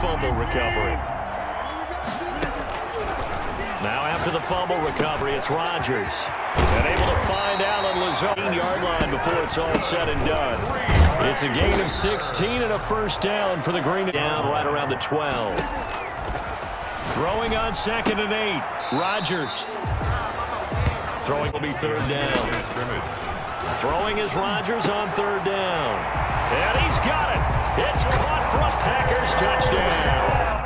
fumble recovery. Now after the fumble recovery, it's Rodgers. And able to find Allen Lazard. Yard line before it's all said and done. It's a gain of 16 and a first down for the Green. Down right around the 12. Throwing on 2nd and 8. Rodgers. Throwing will be 3rd down. Throwing is Rodgers on 3rd down. And he's got it. It's caught for a Packers touchdown.